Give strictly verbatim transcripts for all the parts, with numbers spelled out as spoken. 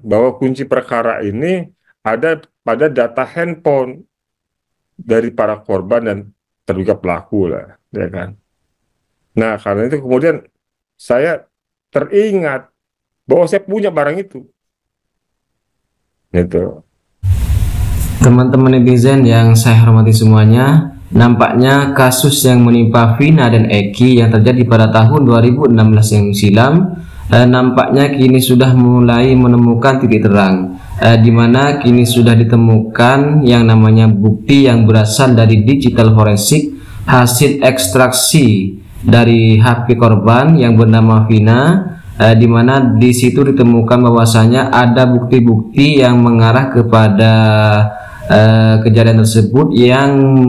bahwa kunci perkara ini ada pada data handphone dari para korban dan terduga pelaku lah, ya kan. Nah, karena itu kemudian saya teringat bahwa saya punya barang itu. Gitu. Teman-teman netizen yang saya hormati semuanya, nampaknya kasus yang menimpa Vina dan Eki yang terjadi pada tahun dua ribu enam belas yang silam eh, nampaknya kini sudah mulai menemukan titik terang, eh, di mana kini sudah ditemukan yang namanya bukti yang berasal dari digital forensik hasil ekstraksi dari H P korban yang bernama Vina, eh, di mana di situ ditemukan bahwasanya ada bukti-bukti yang mengarah kepada Uh, kejadian tersebut yang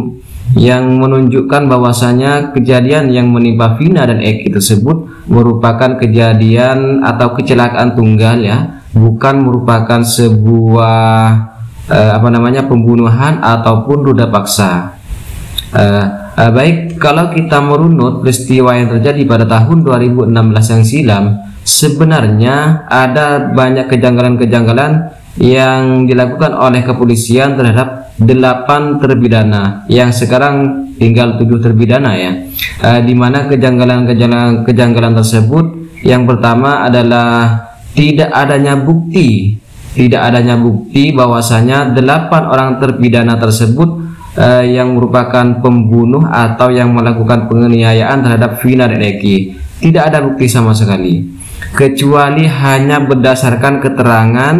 yang menunjukkan bahwasanya kejadian yang menimpa Vina dan Eki tersebut merupakan kejadian atau kecelakaan tunggal, ya, bukan merupakan sebuah uh, apa namanya pembunuhan ataupun ruda paksa. Uh, uh, baik, kalau kita merunut peristiwa yang terjadi pada tahun dua ribu enam belas yang silam, sebenarnya ada banyak kejanggalan-kejanggalan yang dilakukan oleh kepolisian terhadap delapan terpidana yang sekarang tinggal tujuh terpidana, ya, e, di mana kejanggalan-kejanggalan kejanggalan tersebut yang pertama adalah tidak adanya bukti tidak adanya bukti bahwasanya delapan orang terpidana tersebut e, yang merupakan pembunuh atau yang melakukan penganiayaan terhadap Vina dan Eki. Tidak ada bukti sama sekali, kecuali hanya berdasarkan keterangan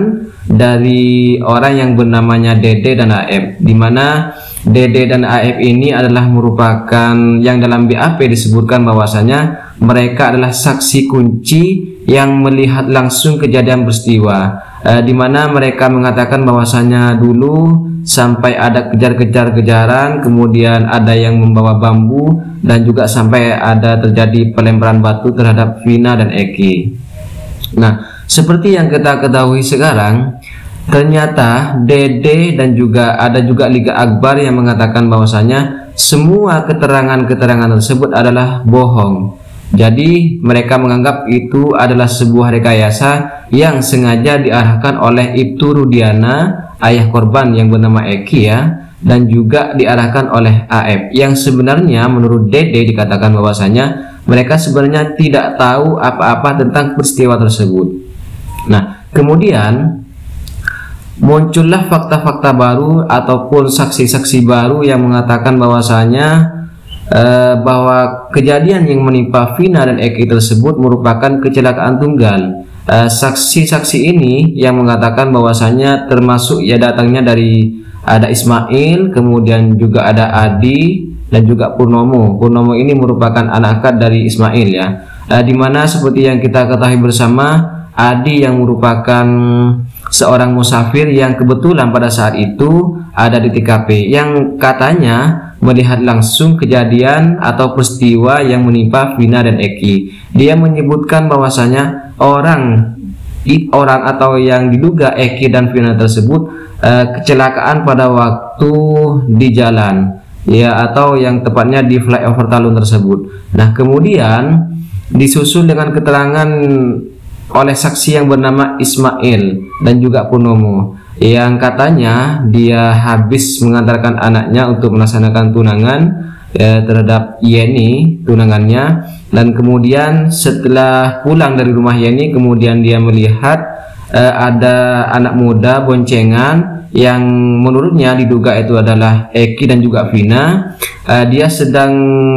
dari orang yang bernamanya Dede dan A F, di mana Dede dan A F ini adalah merupakan yang dalam B A P disebutkan bahwasanya mereka adalah saksi kunci yang melihat langsung kejadian peristiwa, eh, di mana mereka mengatakan bahwasanya dulu sampai ada kejar-kejar-kejaran, kemudian ada yang membawa bambu dan juga sampai ada terjadi pelemparan batu terhadap Vina dan Eki. Nah, seperti yang kita ketahui sekarang, ternyata Dede dan juga ada juga Liga Akbar yang mengatakan bahwasanya semua keterangan-keterangan tersebut adalah bohong. Jadi mereka menganggap itu adalah sebuah rekayasa yang sengaja diarahkan oleh Ibtu Rudiana, ayah korban yang bernama Eki, ya, dan juga diarahkan oleh A F, yang sebenarnya menurut Dede dikatakan bahwasanya mereka sebenarnya tidak tahu apa-apa tentang peristiwa tersebut. Nah, kemudian muncullah fakta-fakta baru ataupun saksi-saksi baru yang mengatakan bahwasanya eh, bahwa kejadian yang menimpa Vina dan Eki tersebut merupakan kecelakaan tunggal. Eh, saksi-saksi ini yang mengatakan bahwasanya termasuk ya datangnya dari ada Ismail, kemudian juga ada Adi dan juga Purnomo. Purnomo ini merupakan anak angkat dari Ismail, ya, eh, dimana seperti yang kita ketahui bersama, Adi yang merupakan seorang musafir yang kebetulan pada saat itu ada di T K P, yang katanya melihat langsung kejadian atau peristiwa yang menimpa Vina dan Eki. Dia menyebutkan bahwasanya orang orang atau yang diduga Eki dan Vina tersebut eh, kecelakaan pada waktu di jalan, ya, atau yang tepatnya di flyover Talun tersebut. Nah, kemudian disusul dengan keterangan oleh saksi yang bernama Ismail dan juga Purnomo, yang katanya dia habis mengantarkan anaknya untuk melaksanakan tunangan eh, terhadap Yeni, tunangannya, dan kemudian setelah pulang dari rumah Yeni, kemudian dia melihat eh, ada anak muda boncengan yang menurutnya diduga itu adalah Eki dan juga Vina. Eh, dia sedang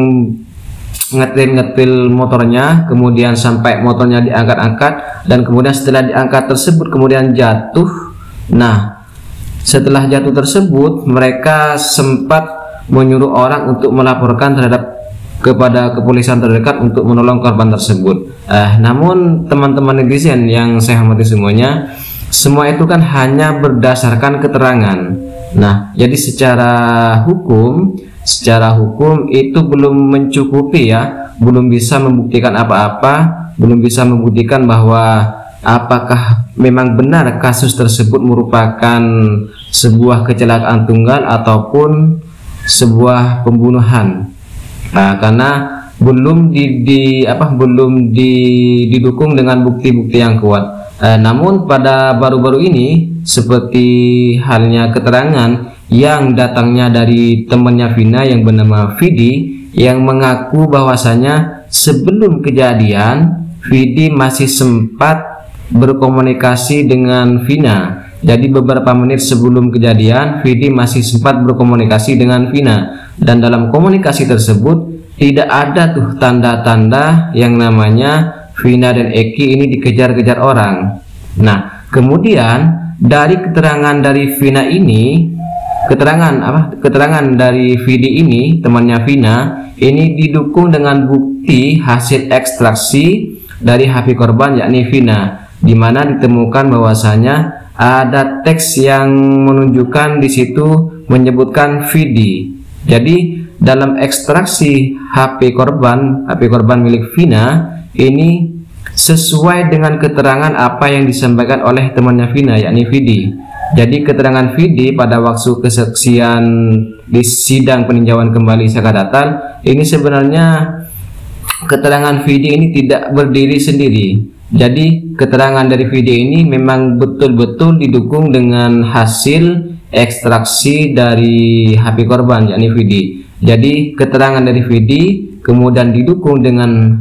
ngetil-ngetil motornya, kemudian sampai motornya diangkat-angkat, dan kemudian setelah diangkat tersebut kemudian jatuh. Nah, setelah jatuh tersebut mereka sempat menyuruh orang untuk melaporkan terhadap kepada kepolisian terdekat untuk menolong korban tersebut. Eh, namun teman-teman netizen yang saya hormati semuanya, semua itu kan hanya berdasarkan keterangan. Nah, jadi secara hukum Secara hukum itu belum mencukupi, ya, belum bisa membuktikan apa-apa, belum bisa membuktikan bahwa apakah memang benar kasus tersebut merupakan sebuah kecelakaan tunggal ataupun sebuah pembunuhan. Nah, karena belum di, di apa belum di, didukung dengan bukti-bukti yang kuat. Eh, namun pada baru-baru ini, seperti halnya keterangan yang datangnya dari temannya Vina yang bernama Vidi, yang mengaku bahwasanya sebelum kejadian Vidi masih sempat berkomunikasi dengan Vina. Jadi beberapa menit sebelum kejadian, Vidi masih sempat berkomunikasi dengan Vina, dan dalam komunikasi tersebut tidak ada tuh tanda-tanda yang namanya Vina dan Eki ini dikejar-kejar orang. Nah, kemudian dari keterangan dari Vina ini, keterangan apa? Keterangan dari Vidi ini, temannya Vina, ini didukung dengan bukti hasil ekstraksi dari H P korban, yakni Vina, di mana ditemukan bahwasanya ada teks yang menunjukkan di situ menyebutkan Vidi. Jadi dalam ekstraksi H P korban, H P korban milik Vina ini sesuai dengan keterangan apa yang disampaikan oleh temannya Vina, yakni Vidi. Jadi keterangan Vidi pada waktu kesaksian di sidang peninjauan kembali Sakat Natal ini, sebenarnya keterangan Vidi ini tidak berdiri sendiri. Jadi keterangan dari Vidi ini memang betul-betul didukung dengan hasil ekstraksi dari H P korban, yakni Vidi. Jadi keterangan dari Vidi kemudian didukung dengan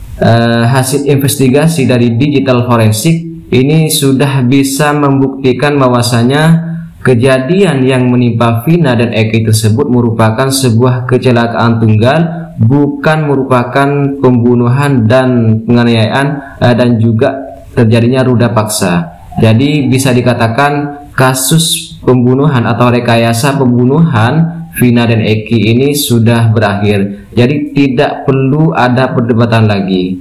uh, hasil investigasi dari digital forensik, ini sudah bisa membuktikan bahwasanya kejadian yang menimpa Vina dan Eki tersebut merupakan sebuah kecelakaan tunggal, bukan merupakan pembunuhan dan penganiayaan uh, dan juga terjadinya ruda paksa. Jadi bisa dikatakan kasus pembunuhan atau rekayasa pembunuhan Vina dan Eki ini sudah berakhir. Jadi tidak perlu ada perdebatan lagi.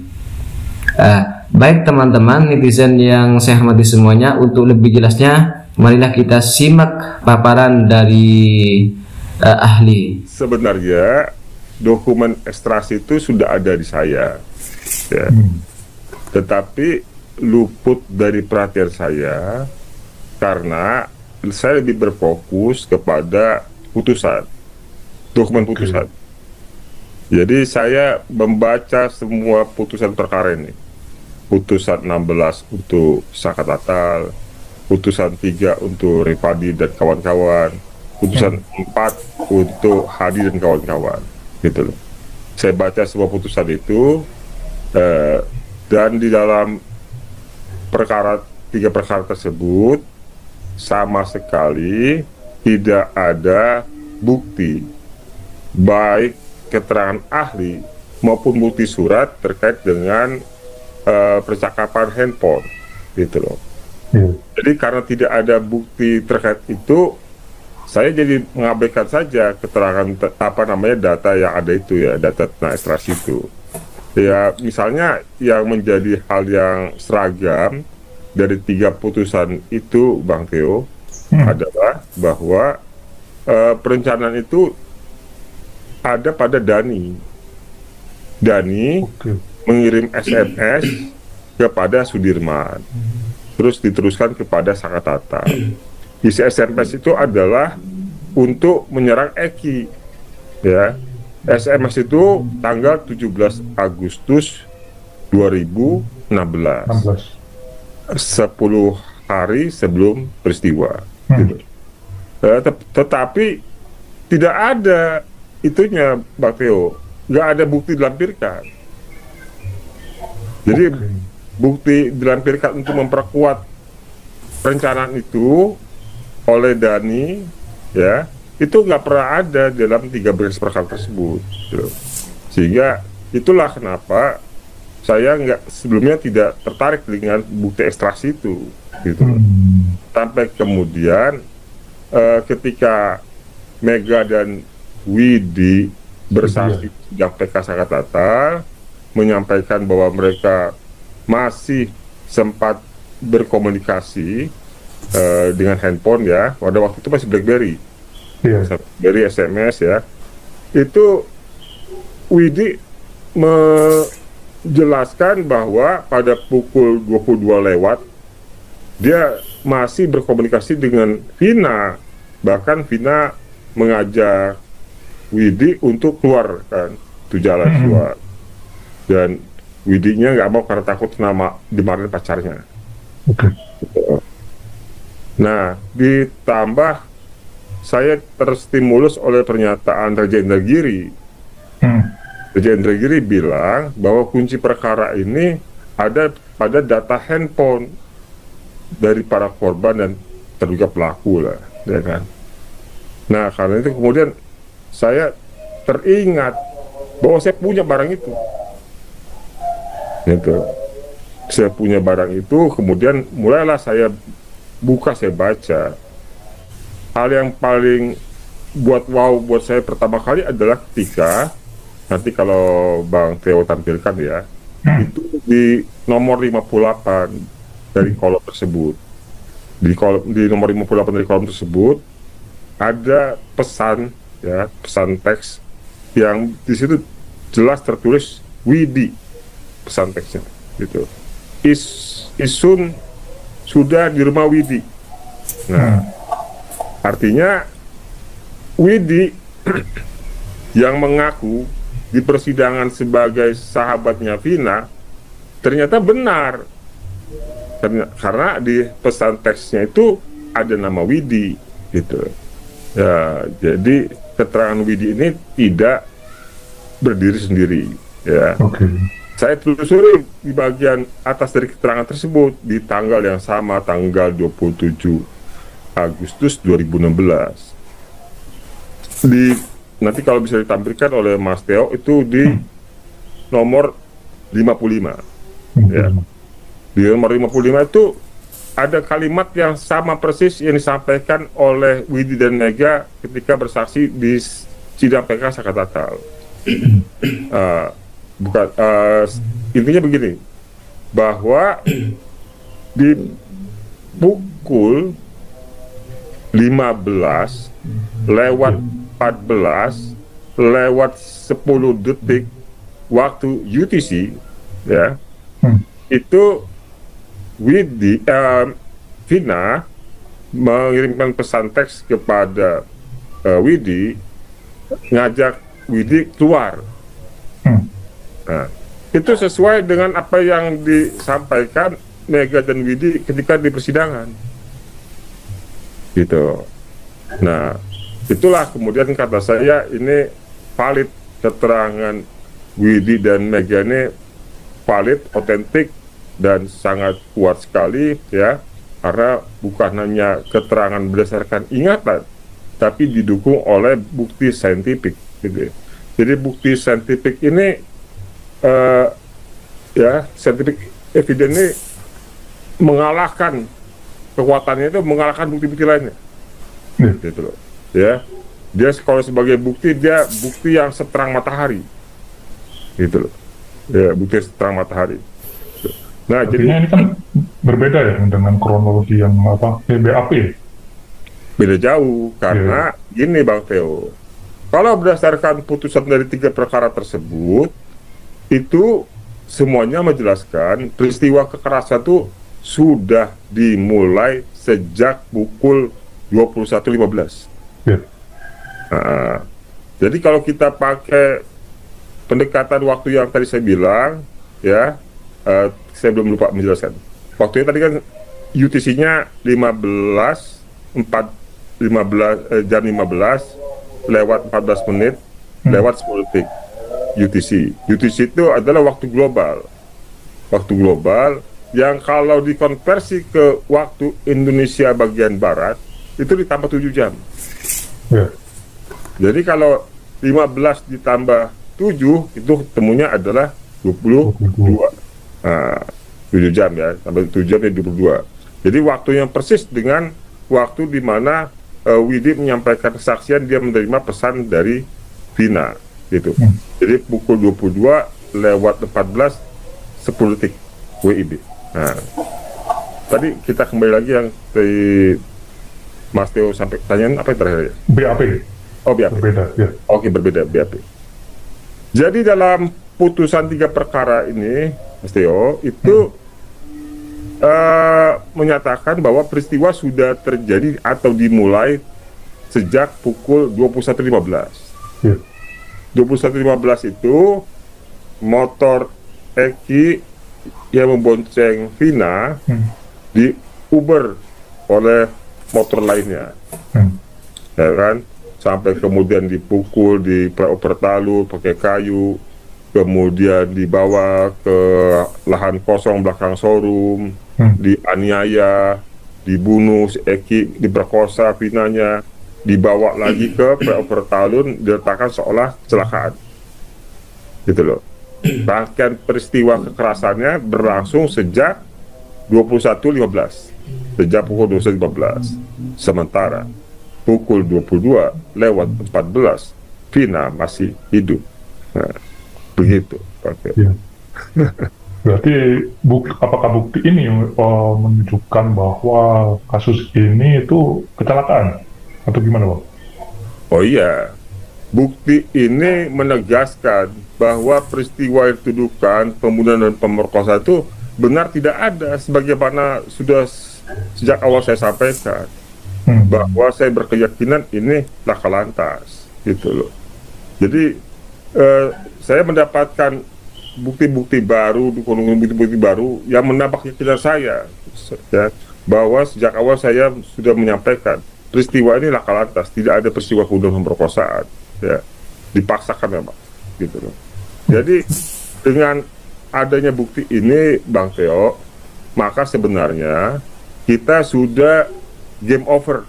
Uh, baik teman-teman netizen yang saya hormati semuanya, untuk lebih jelasnya marilah kita simak paparan dari uh, ahli. Sebenarnya dokumen ekstraksi itu sudah ada di saya, ya. Hmm. Tetapi luput dari perhatian saya karena saya lebih berfokus kepada putusan, dokumen putusan. Jadi saya membaca semua putusan perkara ini. Putusan enam belas untuk Sakat Natal, putusan tiga untuk Rifadi dan kawan-kawan, putusan empat untuk Hadi dan kawan-kawan, gitu loh. Saya baca semua putusan itu, eh, dan di dalam perkara tiga perkara tersebut sama sekali tidak ada bukti, baik keterangan ahli maupun bukti surat terkait dengan uh, percakapan handphone, gitu loh. Hmm. Jadi karena tidak ada bukti terkait itu, saya jadi mengabaikan saja keterangan apa namanya data yang ada itu, ya, data tentang ekstraksi itu. Ya, misalnya yang menjadi hal yang seragam dari tiga putusan itu, Bang Theo, hmm. adalah bahwa Uh, perencanaan itu ada pada Dani. Dani okay. mengirim S M S kepada Sudirman, terus diteruskan kepada Sakat Natal. Isi S M S itu adalah untuk menyerang Eki, ya. S M S itu tanggal tujuh belas Agustus dua ribu enam belas, sepuluh hari sebelum peristiwa, hmm. gitu. Tet tetapi tidak ada itunya, Bang Theo, nggak ada bukti dilampirkan. Jadi okay. bukti dilampirkan untuk memperkuat perencanaan itu oleh Dani, ya, itu nggak pernah ada dalam tiga belas perkara tersebut, gitu. Sehingga itulah kenapa saya nggak sebelumnya tidak tertarik dengan bukti ekstraksi itu, gitu. Hmm. Sampai kemudian Uh, ketika Mega dan Widi bersaksi yang P K Sakat Natal menyampaikan bahwa mereka masih sempat berkomunikasi uh, dengan handphone, ya, pada waktu itu masih BlackBerry, yeah. BlackBerry S M S, ya, itu Widi menjelaskan bahwa pada pukul dua puluh dua lewat dia masih berkomunikasi dengan Vina, bahkan Vina mengajak Widi untuk keluar, kan, itu jalan keluar. dan Widinya nggak mau karena takut nama dimarahin pacarnya. Oke. Nah, ditambah saya terstimulus oleh pernyataan Raja Indragiri. Hmm. Raja Indragiri bilang bahwa kunci perkara ini ada pada data handphone dari para korban dan terduga pelaku lah, ya kan. Nah, karena itu kemudian saya teringat bahwa saya punya barang itu. Gitu. Saya punya barang itu, kemudian mulailah saya buka, saya baca. Hal yang paling buat wow buat saya pertama kali adalah ketika nanti kalau Bang Theo tampilkan ya, Hmm. itu di nomor lima puluh delapan dari kolom tersebut. Di kolom di nomor lima puluh delapan dari kolom tersebut ada pesan ya, pesan teks yang di situ jelas tertulis Widi, pesan teksnya gitu. Is Isun sudah di rumah Widi. Nah, Hmm. artinya Widi yang mengaku di persidangan sebagai sahabatnya Vina ternyata benar. Ternyata, karena di pesan teksnya itu ada nama Widi gitu. Ya, jadi keterangan Widi ini tidak berdiri sendiri ya. Oke. Saya telusuri di bagian atas dari keterangan tersebut di tanggal yang sama, tanggal dua puluh tujuh Agustus dua ribu enam belas. Di nanti kalau bisa ditampilkan oleh Mas Theo itu di nomor lima puluh lima. Ya. Di nomor lima puluh lima itu ada kalimat yang sama persis yang disampaikan oleh Widi dan Mega ketika bersaksi di sidang P K Sakatatal. uh, bukan uh, intinya begini, bahwa di pukul lima belas lewat empat belas lewat sepuluh detik waktu U T C ya, Hmm. itu Widi uh, Vina mengirimkan pesan teks kepada uh, Widi, ngajak Widi keluar. Hmm. Nah, itu sesuai dengan apa yang disampaikan Mega dan Widi ketika di persidangan. Gitu. Nah, itulah kemudian kata saya ini valid, keterangan Widi dan Mega ini valid, otentik, dan sangat kuat sekali ya, karena bukan hanya keterangan berdasarkan ingatan, tapi didukung oleh bukti saintifik gitu. Jadi bukti saintifik ini uh, ya, scientific evidence ini mengalahkan, kekuatannya itu mengalahkan bukti-bukti lainnya. Yeah. Gitu loh. Ya. Dia kalau sebagai bukti, dia bukti yang seterang matahari. Gitu loh. Ya, bukti seterang matahari. Nah, Artinya jadi ini kan berbeda ya dengan kronologi yang apa B A P. beda jauh karena gini Bang Theo. Kalau berdasarkan putusan dari tiga perkara tersebut, itu semuanya menjelaskan peristiwa kekerasan itu sudah dimulai sejak pukul dua puluh satu lima belas. Ya. Nah, jadi kalau kita pakai pendekatan waktu yang tadi saya bilang, ya, uh, saya belum lupa menjelaskan. Waktunya tadi kan U T C-nya lima belas empat lima belas eh, jam lima belas lewat empat belas menit Hmm. lewat sepuluh detik U T C. U T C itu adalah waktu global. Waktu global yang kalau dikonversi ke waktu Indonesia bagian barat itu ditambah tujuh jam. Ya. Jadi kalau lima belas ditambah tujuh itu temunya adalah dua puluh dua. Nah, tujuh jam ya, tambah tujuh jam jadi dua puluh dua. Jadi waktu yang persis dengan waktu di mana uh, Widi menyampaikan kesaksian dia menerima pesan dari Vina gitu. Hmm. Jadi pukul dua puluh dua lewat empat belas sepuluh detik W I B. Nah, tadi kita kembali lagi yang dari Mas Theo sampai pertanyaan apa yang terakhir ya? B A P. Oh, B A P. Berbeda. Ya. Oke, berbeda B A P. Jadi dalam putusan tiga perkara ini, Mas Theo, itu hmm. uh, menyatakan bahwa peristiwa sudah terjadi atau dimulai sejak pukul dua puluh satu lima belas. Ya. dua puluh satu lima belas itu motor Eki yang membonceng Vina Hmm. di Uber oleh motor lainnya, Hmm. ya kan, sampai kemudian dipukul di flyover Talun pakai kayu, kemudian dibawa ke lahan kosong belakang showroom, Hmm. dianiaya, dibunuh, si Eki diperkosa Vinanya, dibawa lagi ke flyover Talun, diletakkan seolah kecelakaan, gitu loh. Rangkaian peristiwa kekerasannya berlangsung sejak dua puluh satu lima belas, sejak pukul dua puluh satu lima belas. Sementara pukul dua puluh dua lewat empat belas Vina masih hidup. Nah, begitu Pak Teo. Ya. Berarti buk, apakah bukti ini uh, menunjukkan bahwa kasus ini itu kecelakaan atau gimana, Bang? Oh iya, bukti ini menegaskan bahwa peristiwa yang dituduhkan pembunuhan dan pemerkosaan itu benar tidak ada, sebagaimana sudah s- sejak awal saya sampaikan, Hmm. bahwa saya berkeyakinan ini laka lantas, gitu loh. Jadi eh, saya mendapatkan bukti-bukti baru, dukungan bukti-bukti baru yang menambah keyakinan saya, se- ya, bahwa sejak awal saya sudah menyampaikan peristiwa ini laka lantas, tidak ada peristiwa pembunuhan pemerkosaan, ya, dipaksakan memang, gitu loh. Jadi dengan adanya bukti ini, Bang Teo, maka sebenarnya kita sudah game over,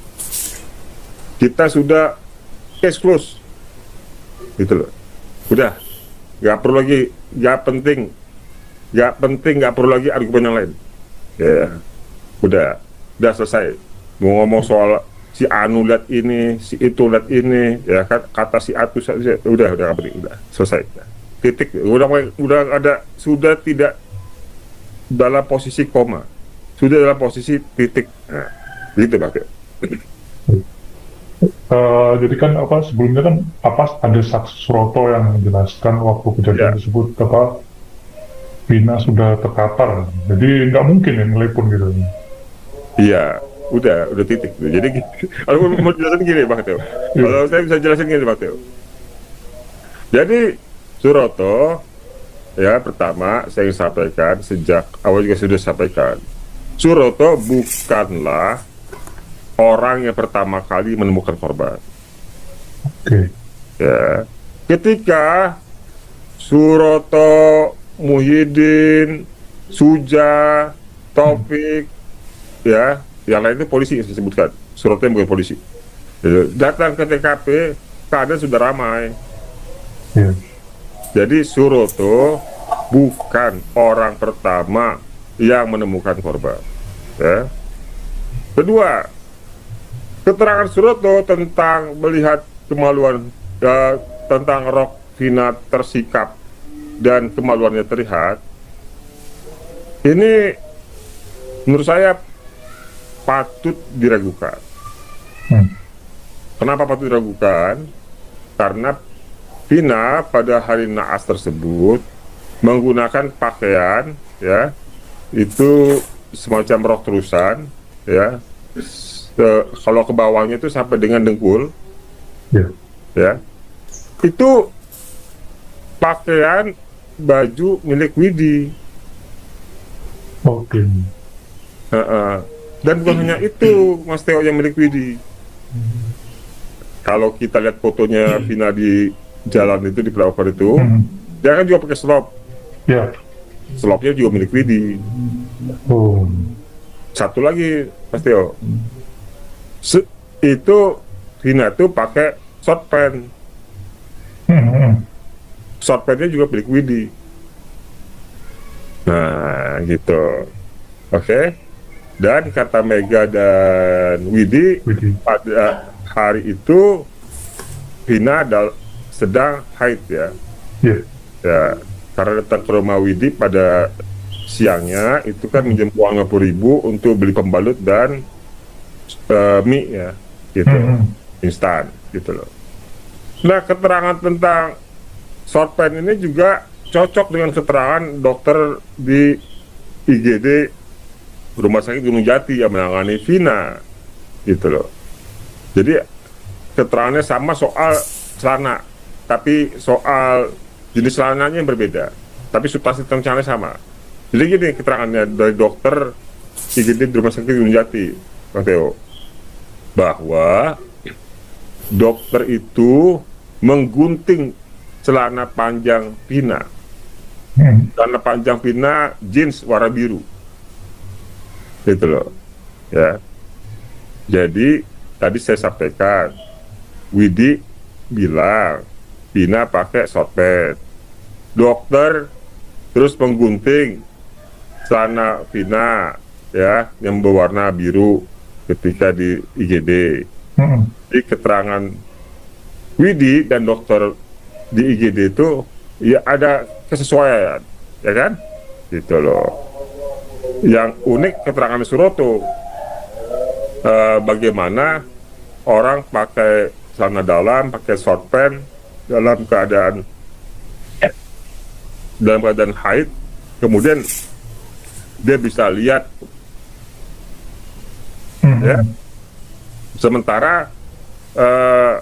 kita sudah case close, gitu loh. Udah, nggak perlu lagi, nggak penting, nggak penting, nggak perlu lagi argumen yang lain. Ya, udah, udah selesai. Mau ngomong soal si Anu lihat ini, si itu lihat ini, ya kan, kata si Atu, si- si- udah, udah nggak penting, udah selesai. Udah. Titik, udah, udah ada, sudah tidak dalam posisi koma, sudah dalam posisi titik. Nah, gitu Pak. Uh, jadi kan apa sebelumnya kan apa ada saksi Suroto yang menjelaskan waktu kejadian Ya. tersebut apa Vina sudah terkapar, jadi nggak mungkin ya ngelepon gitu. Iya, udah, udah titik. Jadi, kalau mau jelasin gini, Pak Teo. Kalau saya bisa jelasin gini, Pak Teo. Jadi, Suroto, ya pertama saya ingin sampaikan, sejak awal juga sudah sampaikan, Suroto bukanlah orang yang pertama kali menemukan korban. Oke. Ya, ketika Suroto, Muhyiddin, Suja, Taufik, ya, yang lain itu polisi yang saya sebutkan, Suroto yang bukan polisi, ya, datang ke T K P, keadaan sudah ramai. Ya. Jadi Suroto bukan orang pertama yang menemukan korban. Ya. Kedua, keterangan Suroto tentang melihat kemaluan, ya, tentang rok Vina tersikap dan kemaluannya terlihat, ini menurut saya patut diragukan. Hmm. Kenapa patut diragukan? Karena Vina pada hari naas tersebut menggunakan pakaian, ya, itu semacam rok terusan, ya, se- kalau ke bawahnya itu sampai dengan dengkul, Ya. ya, itu pakaian baju milik Widi. Oke. Heeh. Dan bukan hanya itu, Mas Teo, yang milik Widi. Kalau kita lihat fotonya Vina di jalan itu, di flyover itu, Hmm. dia kan juga pakai slop. Ya. Slopnya juga milik Widi. Oh. Satu lagi, Mas Teo, Se- itu Vina tuh pakai short pant. Hmm. Hmm. Short pantnya juga milik Widi. Nah, gitu. Oke. Dan kata Mega dan Widi, Widih. pada hari itu Vina dal- sedang haid, ya. Ya. Ya, karena datang ke rumah Widi pada siangnya itu kan minjem uang lima puluh ribu untuk beli pembalut dan eh, mie, ya, gitu, Hmm. instan, gitu loh. Nah, keterangan tentang short pant ini juga cocok dengan keterangan dokter di I G D Rumah Sakit Gunung Jati yang menangani Vina, gitu loh. Jadi keterangannya sama soal celana, tapi soal jenis celananya yang berbeda. tapi substansi terancamnya sama. Jadi gini keterangannya dari dokter I G D di Rumah Sakit Gunung Jati, Bang Theo, bahwa dokter itu menggunting celana panjang Vina, Hmm. celana panjang Vina jeans warna biru, gitu loh, ya. Jadi tadi saya sampaikan, Widi bilang Vina pakai short pants, dokter terus menggunting celana Vina ya yang berwarna biru ketika di I G D. Hmm. Di keterangan Widi dan dokter di I G D itu ya ada kesesuaian, ya kan? Gitu loh. Yang unik keterangan Suroto, eh, bagaimana orang pakai celana dalam, pakai short pants dalam keadaan dalam keadaan haid, kemudian dia bisa lihat, Hmm. ya. Sementara eh,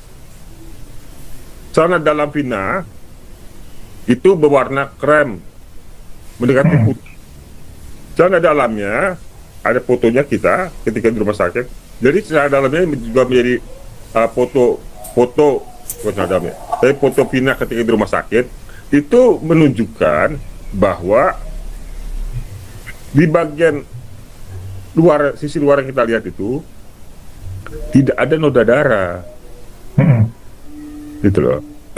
celana dalam Vina itu berwarna krem mendekati Hmm. putih. Celana dalamnya ada fotonya kita ketika di rumah sakit. Jadi celana dalamnya juga menjadi uh, foto foto bukan celana dalamnya, tapi foto Vina ketika di rumah sakit itu menunjukkan bahwa di bagian luar, sisi luar yang kita lihat itu tidak ada noda darah, Hmm. gitu loh.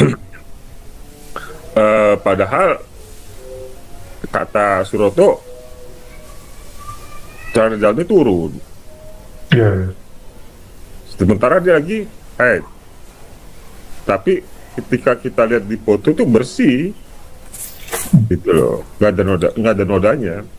Eh, padahal kata Suroto celana dalamnya turun, Ya. sementara dia lagi haid. Tapi ketika kita lihat di foto itu bersih, gitu loh, nggak ada noda, nggak ada nodanya.